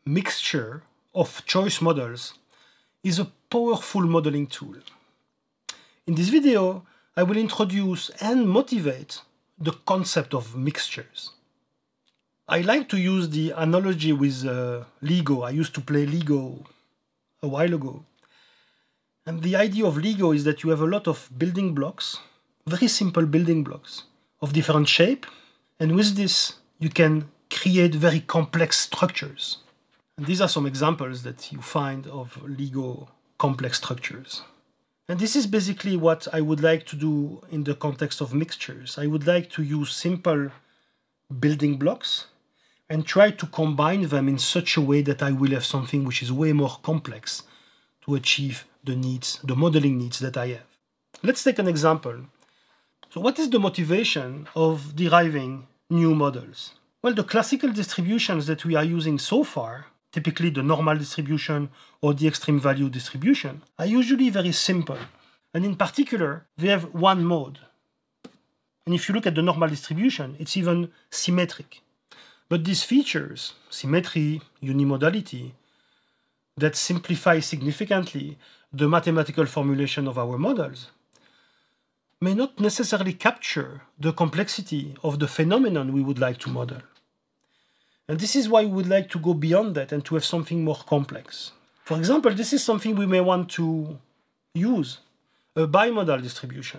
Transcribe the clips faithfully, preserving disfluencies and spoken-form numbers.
mixture of choice models is a powerful modeling tool. In this video, I will introduce and motivate the concept of mixtures. I like to use the analogy with uh, Lego. I used to play Lego a while ago. And the idea of Lego is that you have a lot of building blocks, very simple building blocks of different shape. And with this, you can create very complex structures. And these are some examples that you find of Lego complex structures. And this is basically what I would like to do in the context of mixtures. I would like to use simple building blocks and try to combine them in such a way that I will have something which is way more complex to achieve the needs, the modeling needs that I have. Let's take an example. So what is the motivation of deriving new models? Well, the classical distributions that we are using so far, typically the normal distribution or the extreme value distribution, are usually very simple. And in particular, they have one mode. And if you look at the normal distribution, it's even symmetric. But these features, symmetry, unimodality, that simplify significantly the mathematical formulation of our models, may not necessarily capture the complexity of the phenomenon we would like to model. And this is why we would like to go beyond that and to have something more complex. For example, this is something we may want to use, a bimodal distribution.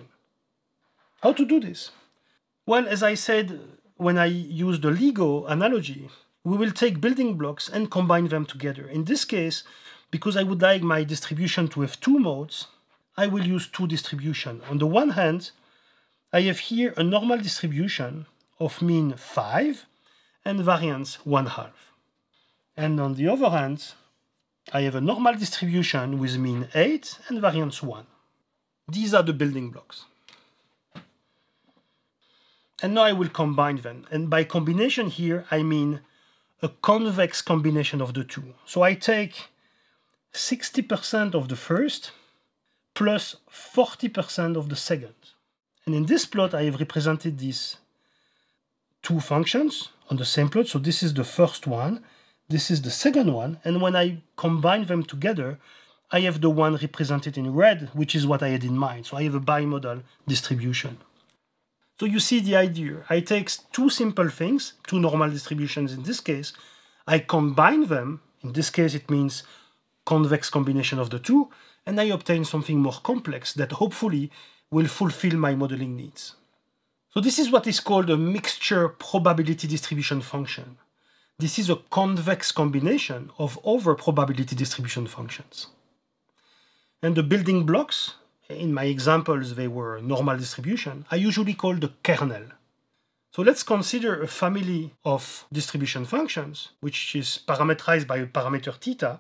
How to do this? Well, as I said, when I use the Lego analogy, we will take building blocks and combine them together. In this case, because I would like my distribution to have two modes, I will use two distributions. On the one hand, I have here a normal distribution of mean five and variance one half. And on the other hand, I have a normal distribution with mean eight and variance one. These are the building blocks. And now I will combine them. And by combination here, I mean a convex combination of the two. So I take sixty percent of the first plus forty percent of the second. And in this plot, I have represented these two functions on the same plot. So this is the first one, this is the second one. And when I combine them together, I have the one represented in red, which is what I had in mind. So I have a bimodal distribution. So you see the idea. I take two simple things, two normal distributions in this case. I combine them. In this case, it means convex combination of the two. And I obtain something more complex that hopefully will fulfill my modeling needs. So this is what is called a mixture probability distribution function. This is a convex combination of other probability distribution functions. And the building blocks, in my examples, they were normal distribution, I usually call the kernel. So let's consider a family of distribution functions, which is parameterized by a parameter theta,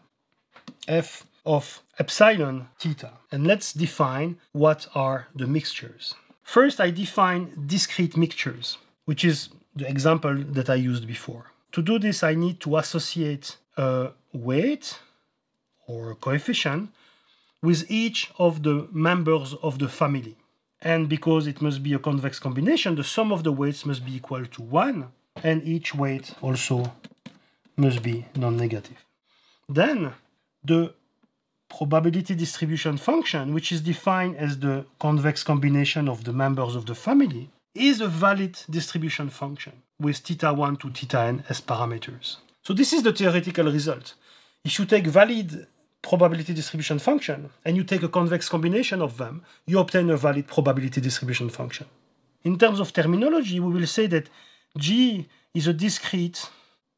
f of epsilon theta. And let's define what are the mixtures. First, I define discrete mixtures, which is the example that I used before. To do this, I need to associate a weight or a coefficient with each of the members of the family. And because it must be a convex combination, the sum of the weights must be equal to one, and each weight also must be non-negative. Then, the probability distribution function, which is defined as the convex combination of the members of the family, is a valid distribution function with theta one to theta n as parameters. So this is the theoretical result. If you take valid probability distribution function and you take a convex combination of them, you obtain a valid probability distribution function. In terms of terminology, we will say that G is a discrete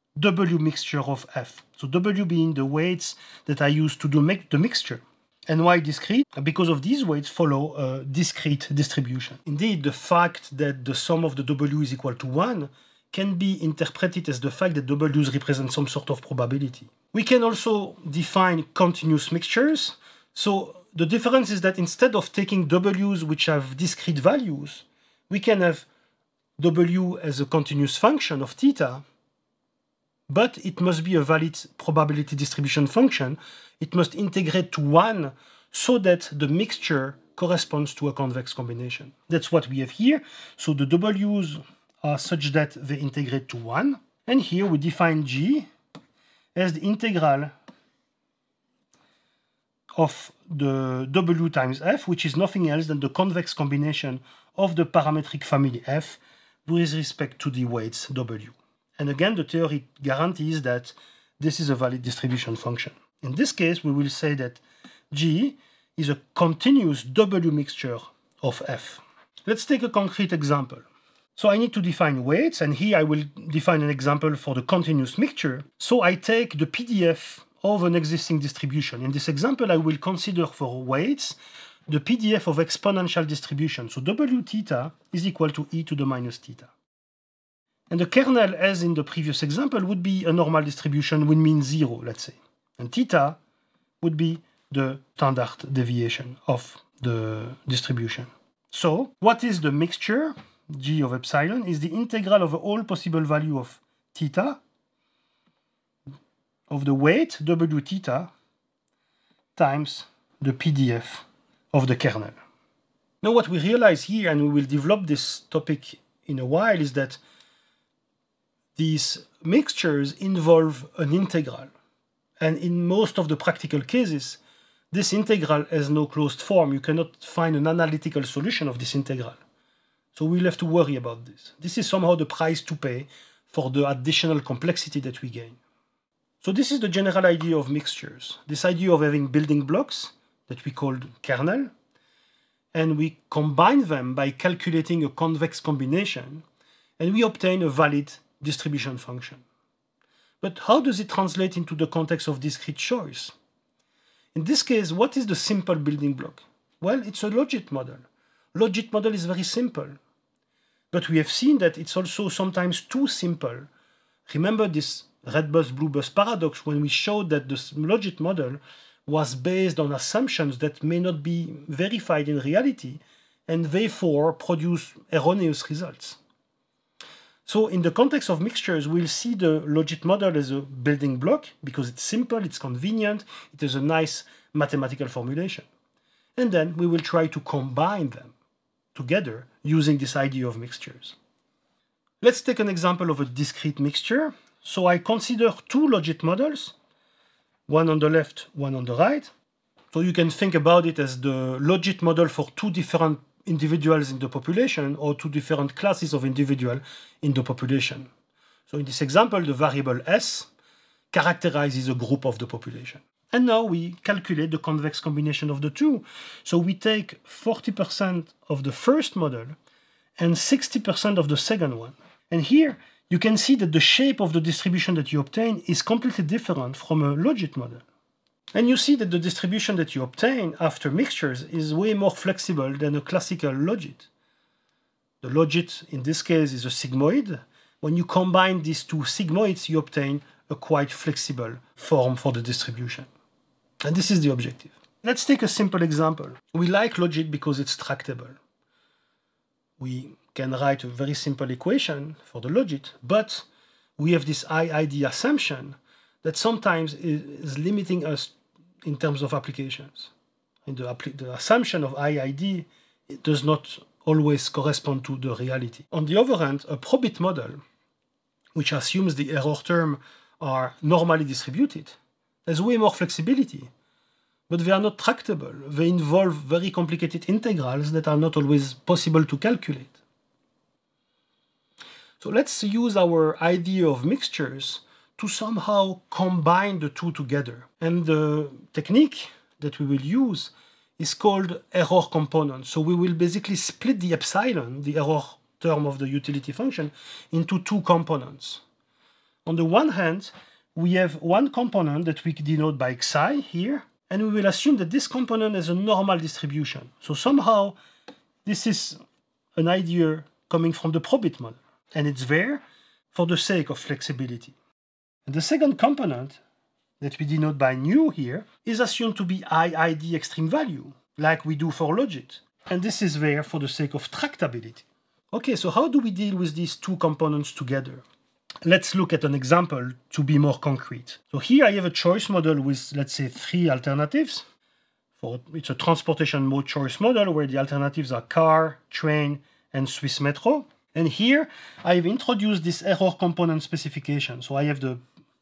W mixture of F. So W being the weights that I use to do make the mixture. And why discrete? Because of these weights follow a discrete distribution. Indeed, the fact that the sum of the W is equal to one can be interpreted as the fact that W's represent some sort of probability. We can also define continuous mixtures. So the difference is that instead of taking W's which have discrete values, we can have W as a continuous function of theta, but it must be a valid probability distribution function. It must integrate to one so that the mixture corresponds to a convex combination. That's what we have here. So the W's are such that they integrate to one. And here we define G as the integral of the W times F, which is nothing else than the convex combination of the parametric family F with respect to the weights W. And again, the theory guarantees that this is a valid distribution function. In this case, we will say that G is a continuous W mixture of F. Let's take a concrete example. So I need to define weights, and here I will define an example for the continuous mixture. So I take the P D F of an existing distribution. In this example, I will consider for weights the P D F of exponential distribution. So W theta is equal to e to the minus theta. And the kernel, as in the previous example, would be a normal distribution with mean zero, let's say. And theta would be the standard deviation of the distribution. So what is the mixture? G of epsilon is the integral of all possible value of theta of the weight W theta times the P D F of the kernel. Now what we realize here, and we will develop this topic in a while, is that these mixtures involve an integral. And in most of the practical cases, this integral has no closed form. You cannot find an analytical solution of this integral. So we'll have to worry about this. This is somehow the price to pay for the additional complexity that we gain. So this is the general idea of mixtures. This idea of having building blocks that we called kernel, and we combine them by calculating a convex combination, and we obtain a valid distribution function. But how does it translate into the context of discrete choice? In this case, what is the simple building block? Well, it's a logit model. Logit model is very simple. But we have seen that it's also sometimes too simple. Remember this red bus, blue bus paradox when we showed that the logit model was based on assumptions that may not be verified in reality and therefore produce erroneous results. So in the context of mixtures, we'll see the logit model as a building block because it's simple, it's convenient, it has a nice mathematical formulation. And then we will try to combine them together using this idea of mixtures. Let's take an example of a discrete mixture. So I consider two logit models, one on the left, one on the right. So you can think about it as the logit model for two different individuals in the population or two different classes of individual in the population. So in this example, the variable S characterizes a group of the population. And now we calculate the convex combination of the two. So we take forty percent of the first model and sixty percent of the second one. And here you can see that the shape of the distribution that you obtain is completely different from a logit model. And you see that the distribution that you obtain after mixtures is way more flexible than a classical logit. The logit in this case is a sigmoid. When you combine these two sigmoids, you obtain a quite flexible form for the distribution. And this is the objective. Let's take a simple example. We like logit because it's tractable. We can write a very simple equation for the logit, but we have this I I D assumption that sometimes is limiting us in terms of applications. And the, the assumption of I I D it does not always correspond to the reality. On the other hand, a probit model, which assumes the error term are normally distributed, has way more flexibility, but they are not tractable. They involve very complicated integrals that are not always possible to calculate. So let's use our idea of mixtures to somehow combine the two together. And the technique that we will use is called error component. So we will basically split the epsilon, the error term of the utility function, into two components. On the one hand, we have one component that we denote by xi here, and we will assume that this component has a normal distribution. So somehow, this is an idea coming from the probit model, and it's there for the sake of flexibility. And the second component that we denote by nu here is assumed to be I I D extreme value, like we do for logit. And this is there for the sake of tractability. Okay, so how do we deal with these two components together? Let's look at an example to be more concrete. So here I have a choice model with, let's say, three alternatives. For, it's a transportation mode choice model where the alternatives are car, train, and Swiss Metro. And here I've introduced this error component specification. So I have the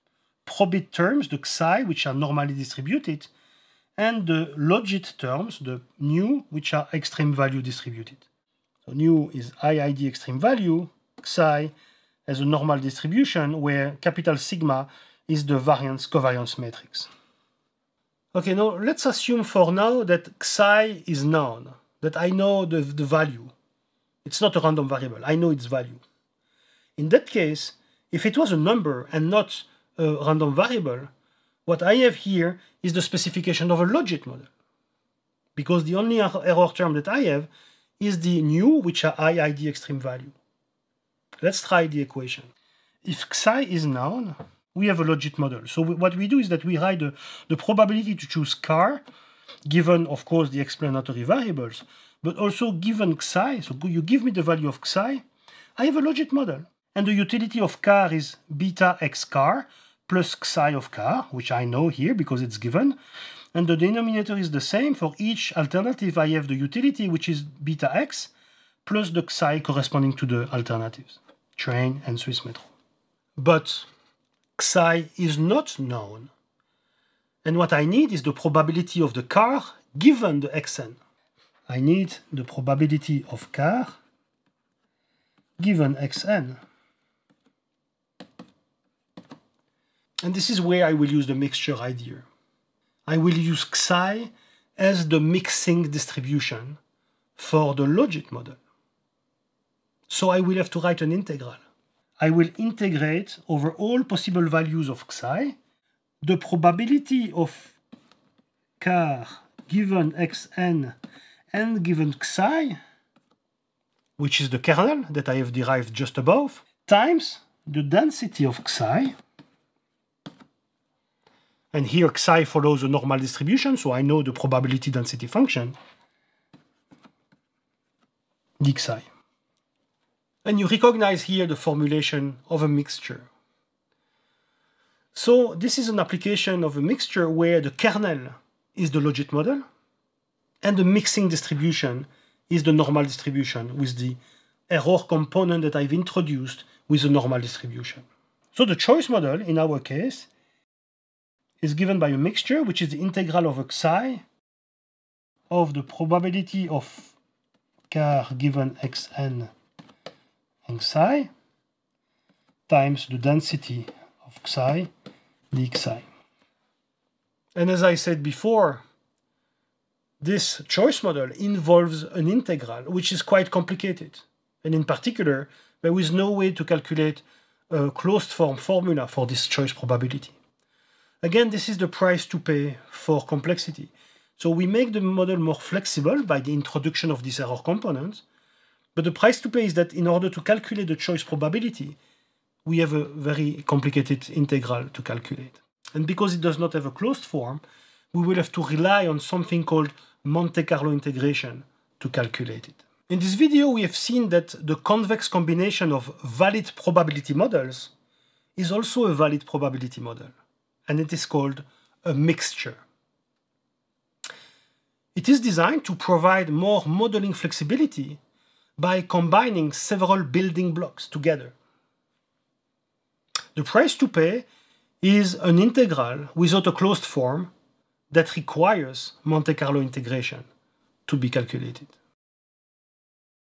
probit terms, the xi, which are normally distributed, and the logit terms, the nu, which are extreme value distributed. So nu is I I D extreme value, xi as a normal distribution, where capital sigma is the variance covariance matrix. Okay, now let's assume for now that xi is known, that I know the, the value. It's not a random variable, I know its value. In that case, if it was a number and not a random variable, what I have here is the specification of a logit model. Because the only error term that I have is the nu, which are I I D extreme value. Let's try the equation. If xi is known, we have a logit model. So what we do is that we write the, the probability to choose car, given, of course, the explanatory variables, but also given xi, so you give me the value of xi, I have a logit model. And the utility of car is beta x car plus xi of car, which I know here because it's given. And the denominator is the same. For each alternative, I have the utility, which is beta x, plus the xi corresponding to the alternatives, train and Swiss Metro. But xi is not known. And what I need is the probability of the car given the xn. I need the probability of car given xn. And this is where I will use the mixture idea. I will use xi as the mixing distribution for the logit model. So I will have to write an integral. I will integrate over all possible values of xi the probability of car given xn and given xi, which is the kernel that I have derived just above, times the density of xi. And here xi follows a normal distribution, so I know the probability density function, d xi. And you recognize here the formulation of a mixture. So this is an application of a mixture where the kernel is the logit model, and the mixing distribution is the normal distribution with the error component that I've introduced with the normal distribution. So the choice model, in our case, is given by a mixture, which is the integral of xi of the probability of car given xn and xi times the density of xi d xi. And as I said before, this choice model involves an integral, which is quite complicated. And in particular, there is no way to calculate a closed form formula for this choice probability. Again, this is the price to pay for complexity. So we make the model more flexible by the introduction of this error component, but the price to pay is that in order to calculate the choice probability, we have a very complicated integral to calculate. And because it does not have a closed form, we will have to rely on something called Monte-Carlo integration to calculate it. In this video, we have seen that the convex combination of valid probability models is also a valid probability model, and it is called a mixture. It is designed to provide more modeling flexibility by combining several building blocks together. The price to pay is an integral without a closed form that requires Monte-Carlo integration to be calculated.